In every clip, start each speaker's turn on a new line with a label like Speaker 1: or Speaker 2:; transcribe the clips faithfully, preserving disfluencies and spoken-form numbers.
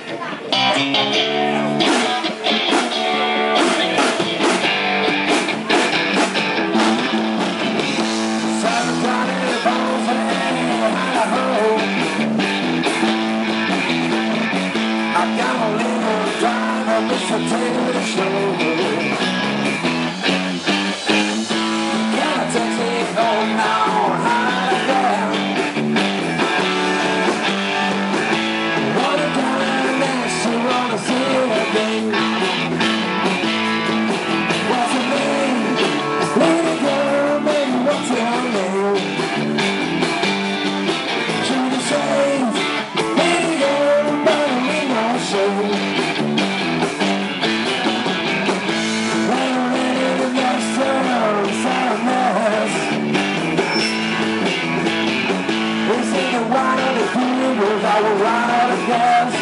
Speaker 1: I will run out of gas.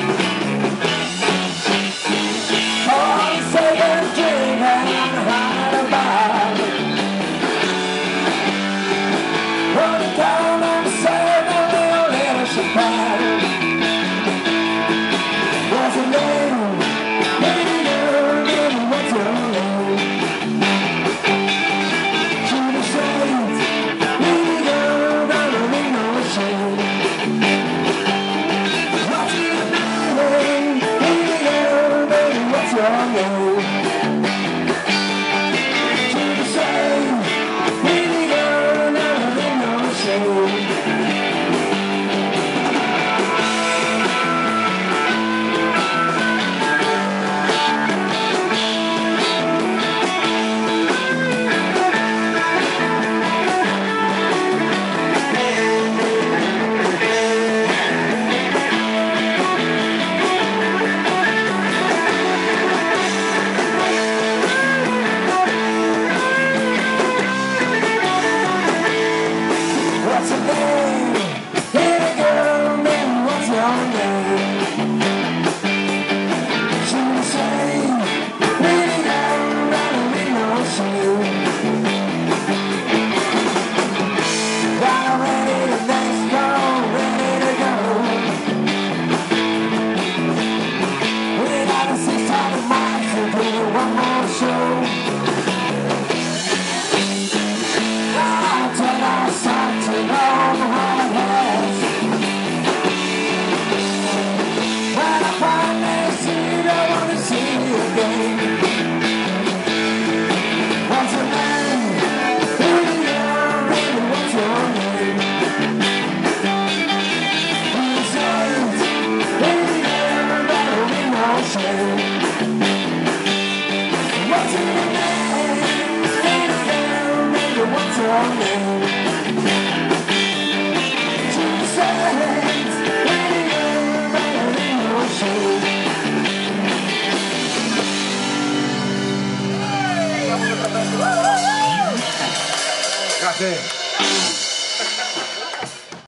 Speaker 1: Oh, I'm saving a drink and I'm high about it. Running down and saving a little little champagne. What's your name? Baby girl, baby, what's your name? Shoot the shades. Baby girl, don't make no shame.
Speaker 2: Grazie.